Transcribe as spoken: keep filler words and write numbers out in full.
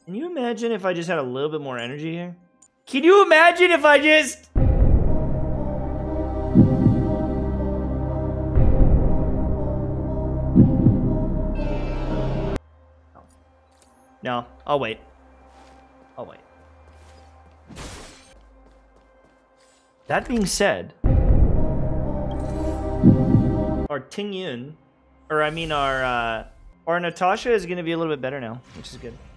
Can you imagine if I just had a little bit more energy here? Can you imagine if I just... No, I'll wait. I'll wait. That being said, our Ting Yun, or I mean our, uh, our Natasha is going to be a little bit better now, which is good.